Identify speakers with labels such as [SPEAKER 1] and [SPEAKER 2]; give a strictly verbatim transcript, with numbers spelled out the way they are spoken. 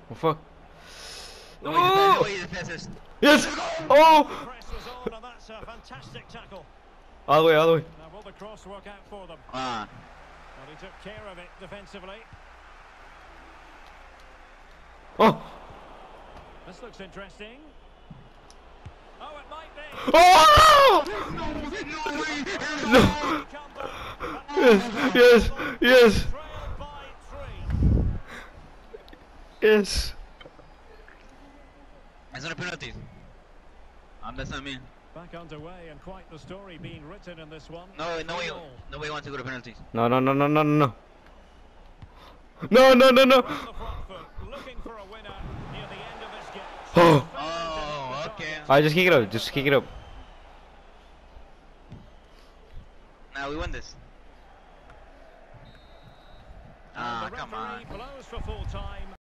[SPEAKER 1] Oh fuck.
[SPEAKER 2] No way, defense, no way, defenses.
[SPEAKER 1] Yes! Oh!
[SPEAKER 3] Press was on, and that's a fantastic tackle.
[SPEAKER 1] All the way, all the way.
[SPEAKER 3] Now will the cross work out for them?
[SPEAKER 2] Ah.
[SPEAKER 3] Well, he took care of it defensively.
[SPEAKER 1] Oh!
[SPEAKER 3] This looks interesting. Oh, it might be.
[SPEAKER 1] Oh! No! Yes, yes, yes,
[SPEAKER 3] Trailed by three.
[SPEAKER 1] yes.
[SPEAKER 2] It's not a penalty. Um, that's not me.
[SPEAKER 3] Back underway, and quite the story being written in this one.
[SPEAKER 2] No, no way,
[SPEAKER 3] three all.
[SPEAKER 2] no way wants to go to penalties.
[SPEAKER 1] No, no, no, no, no, no. No, no, no, no.
[SPEAKER 3] On the front foot, looking for a winner near the end of this game.
[SPEAKER 1] Oh.
[SPEAKER 2] Oh, okay.
[SPEAKER 1] Alright, just kick it up. Just kick it up.
[SPEAKER 2] Now we won this.
[SPEAKER 3] And
[SPEAKER 2] Ah,
[SPEAKER 3] the
[SPEAKER 2] come
[SPEAKER 3] referee
[SPEAKER 2] on.
[SPEAKER 3] blows for full time.